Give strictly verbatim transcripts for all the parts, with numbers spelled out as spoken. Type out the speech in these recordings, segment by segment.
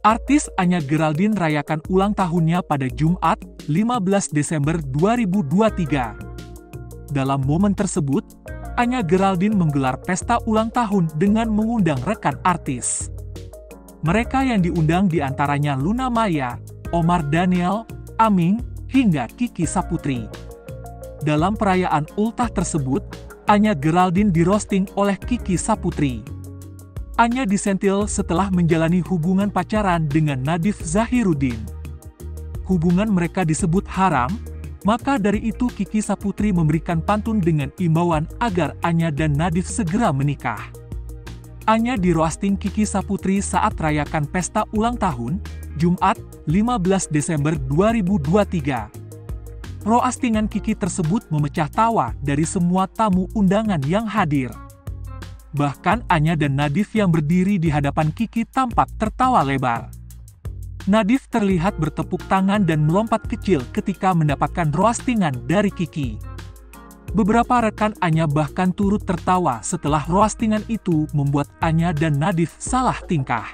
Artis Anya Geraldine rayakan ulang tahunnya pada Jumat, lima belas Desember dua ribu dua puluh tiga. Dalam momen tersebut, Anya Geraldine menggelar pesta ulang tahun dengan mengundang rekan artis. Mereka yang diundang diantaranya Luna Maya, Omar Daniel, Aming, hingga Kiki Saputri. Dalam perayaan ultah tersebut, Anya Geraldine di-roasting oleh Kiki Saputri. Anya disentil setelah menjalani hubungan pacaran dengan Nadif Zahiruddin. Hubungan mereka disebut haram, maka dari itu Kiki Saputri memberikan pantun dengan imbauan agar Anya dan Nadif segera menikah. Anya di-roasting Kiki Saputri saat rayakan pesta ulang tahun, Jumat, lima belas Desember dua ribu dua puluh tiga. Roastingan Kiki tersebut memecah tawa dari semua tamu undangan yang hadir. Bahkan Anya dan Nadif yang berdiri di hadapan Kiki tampak tertawa lebar. Nadif terlihat bertepuk tangan dan melompat kecil ketika mendapatkan roastingan dari Kiki. Beberapa rekan Anya bahkan turut tertawa setelah roastingan itu membuat Anya dan Nadif salah tingkah.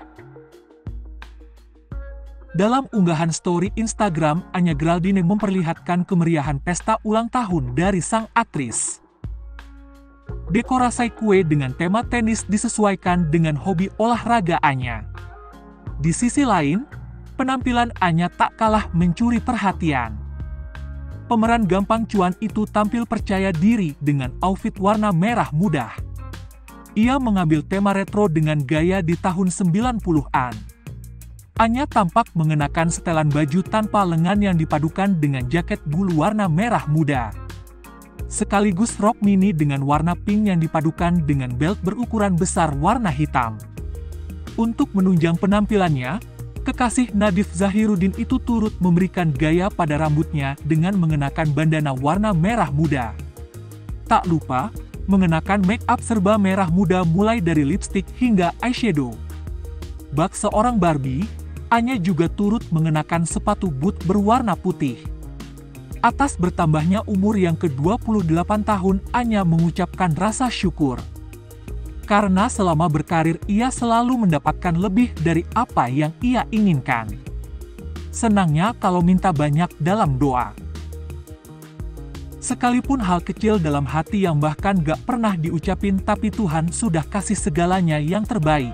Dalam unggahan story Instagram, Anya Geraldine memperlihatkan kemeriahan pesta ulang tahun dari sang aktris. Dekorasi kue dengan tema tenis disesuaikan dengan hobi olahraga Anya. Di sisi lain, penampilan Anya tak kalah mencuri perhatian. Pemeran gampang cuan itu tampil percaya diri dengan outfit warna merah muda. Ia mengambil tema retro dengan gaya di tahun sembilan puluhan. Anya tampak mengenakan setelan baju tanpa lengan yang dipadukan dengan jaket bulu warna merah muda. Sekaligus rok mini dengan warna pink yang dipadukan dengan belt berukuran besar warna hitam. Untuk menunjang penampilannya, kekasih Nadif Zahiruddin itu turut memberikan gaya pada rambutnya dengan mengenakan bandana warna merah muda. Tak lupa, mengenakan make up serba merah muda mulai dari lipstick hingga eyeshadow. Bak seorang Barbie, Anya juga turut mengenakan sepatu boot berwarna putih. Atas bertambahnya umur yang ke dua puluh delapan tahun, Anya mengucapkan rasa syukur. Karena selama berkarir ia selalu mendapatkan lebih dari apa yang ia inginkan. Senangnya kalau minta banyak dalam doa. Sekalipun hal kecil dalam hati yang bahkan gak pernah diucapin, tapi Tuhan sudah kasih segalanya yang terbaik.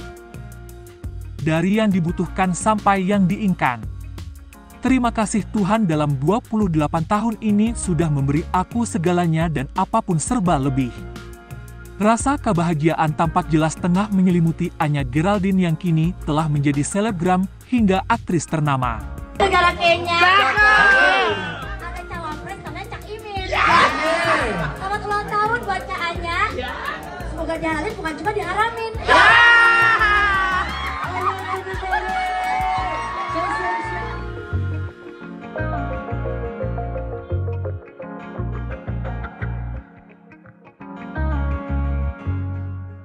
Dari yang dibutuhkan sampai yang diinginkan. Terima kasih Tuhan, dalam dua puluh delapan tahun ini sudah memberi aku segalanya dan apapun serba lebih. Rasa kebahagiaan tampak jelas tengah menyelimuti Anya Geraldine yang kini telah menjadi selebgram hingga aktris ternama. Negara Kenya. Ada cawapres namanya Cak Imin. Selamat ulang tahun buat Cak Anya. Semoga dihalalin bukan cuma diharamin.